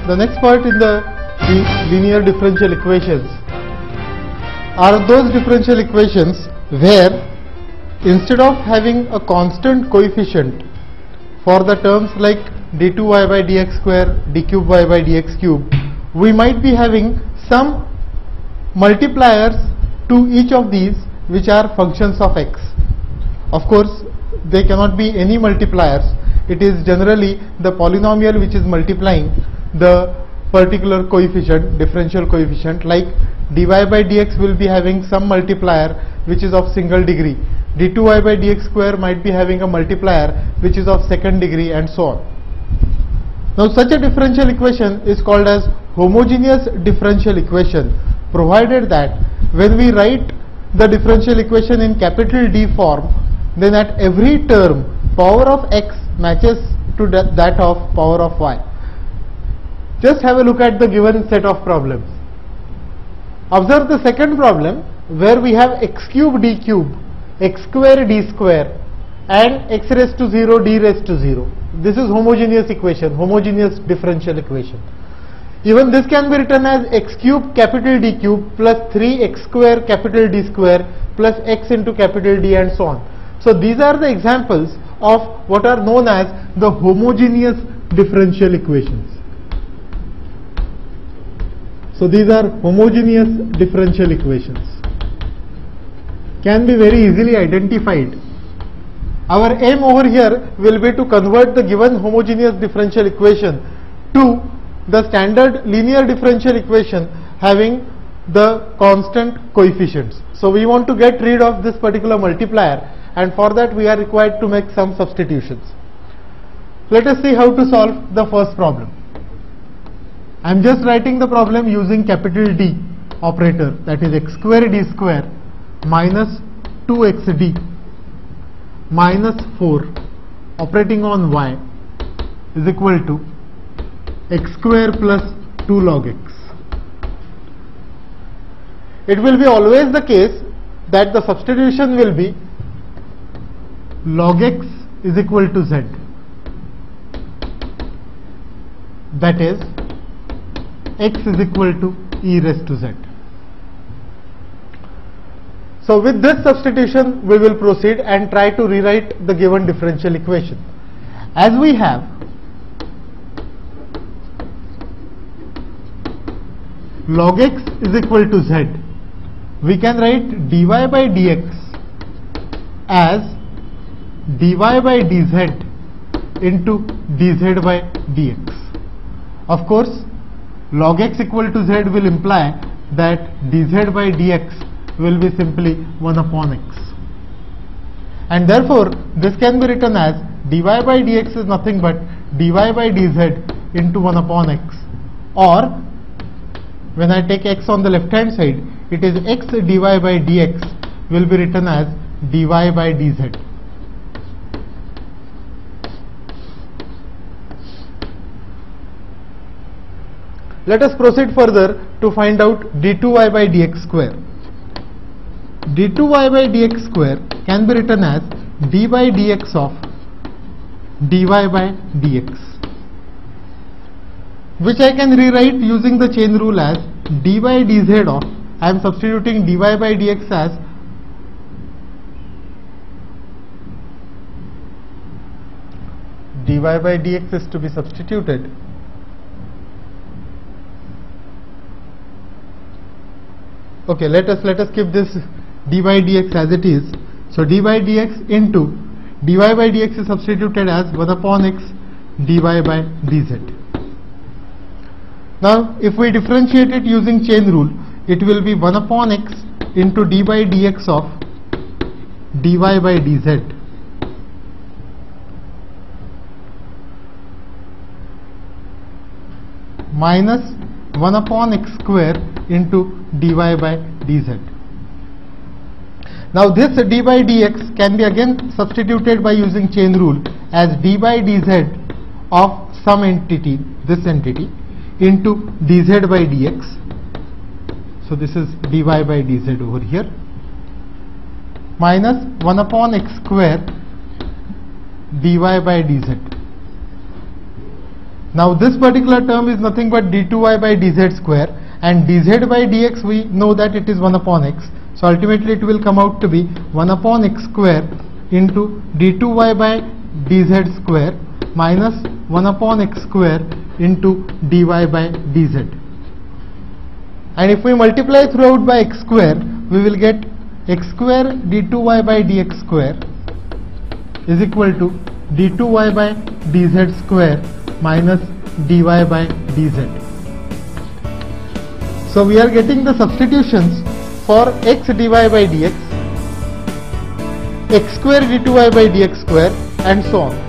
The next part in the linear differential equations are those differential equations where instead of having a constant coefficient for the terms like d2y by dx square, d cube y by dx cube, we might be having some multipliers to each of these which are functions of x. Of course, they cannot be any multipliers. It is generally the polynomial which is multiplying the particular coefficient, differential coefficient, like dy by dx will be having some multiplier which is of single degree. d2y by dx square might be having a multiplier which is of second degree, and so on. Now such a differential equation is called as homogeneous differential equation, provided that when we write the differential equation in capital D form, then at every term power of x matches to that of power of y. Just have a look at the given set of problems. Observe the second problem where we have x cube d cube, x square d square, and x raised to 0 d raised to 0. This is homogeneous equation, homogeneous differential equation. Even this can be written as x cube capital D cube plus 3x square capital D square plus x into capital D, and so on. So these are the examples of what are known as the homogeneous differential equations. So these are homogeneous differential equations. Can be very easily identified. Our aim over here will be to convert the given homogeneous differential equation to the standard linear differential equation having the constant coefficients. So we want to get rid of this particular multiplier, and for that we are required to make some substitutions. Let us see how to solve the first problem. I am just writing the problem using capital D operator, that is x square d square minus 2xd minus 4 operating on y is equal to x square plus 2 log x. It will be always the case that the substitution will be log x is equal to z, that is x is equal to e raised to z. So with this substitution we will proceed and try to rewrite the given differential equation. As we have log x is equal to z, we can write dy by dx as dy by dz into dz by dx. Of course, log x equal to z will imply that dz by dx will be simply 1 upon x, and therefore this can be written as dy by dx is nothing but dy by dz into 1 upon x, or when I take x on the left hand side, it is x dy by dx will be written as dy by dz. Let us proceed further to find out d2y by dx square. d2y by dx square can be written as d by dx of dy by dx, which I can rewrite using the chain rule as d by dz of, I am substituting dy by dx as dy by dx is to be substituted okay, let us keep this d by dx as it is. So d by dx into dy by dx is substituted as 1 upon x dy by dz. Now if we differentiate it using chain rule, it will be 1 upon x into d by dx of dy by dz minus 1 upon x square into dy by dz. Now this d by dx can be again substituted by using chain rule as d by dz of some entity, this entity, into dz by dx. So this is dy by dz over here, minus 1 upon x square dy by dz. Now this particular term is nothing but d2y by dz square, and dz by dx we know that it is 1 upon x. So ultimately it will come out to be 1 upon x square into d2y by dz square minus 1 upon x square into dy by dz. And if we multiply throughout by x square, we will get x square d2y by dx square is equal to d2y by dz square minus dy by dz. So we are getting the substitutions for x dy by dx, x square d2y by dx square, and so on.